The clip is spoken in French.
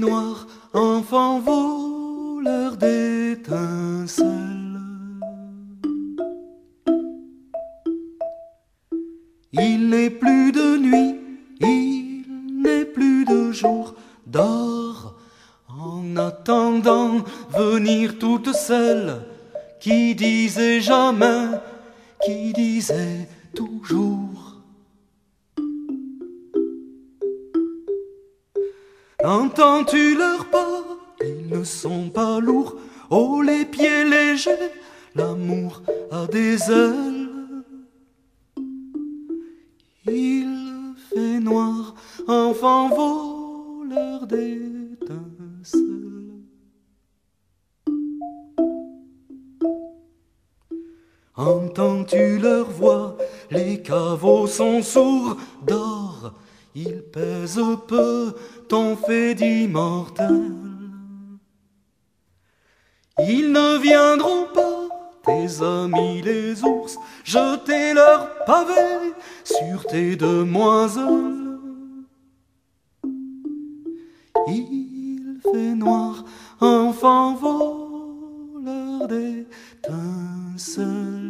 noir, enfant voleur d'étincelles. Il n'est plus de nuit, il n'est plus de jour, dors en attendant venir toutes celles qui disaient jamais, qui disaient toujours. Entends-tu leurs pas? Ils ne sont pas lourds. Oh, les pieds légers, l'amour a des ailes. Il fait noir, enfant voleur d'étincelles. Entends-tu leur voix? Les caveaux sont sourds. Dors, ils pèsent peu ton fait d'immortel. Ils ne viendront pas, tes amis les ours, jeter leurs pavés sur tes demoiselles. Il fait noir, enfant voleur d'étincelles.